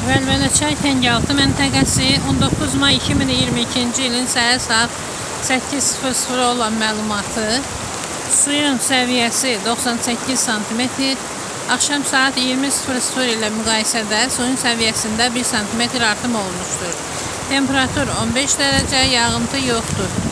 Vəlvələçay Təngəaltı məntəqəsi 19 may 2022-ci ilin səhər saat 8:00 olan məlumatı, suyun səviyyəsi 98 sm, axşam saat 20:00 ilə müqayisədə suyun səviyyəsində 1 sm artım olmuşdur. Temperatur 15 dərəcə, yağıntı yoxdur.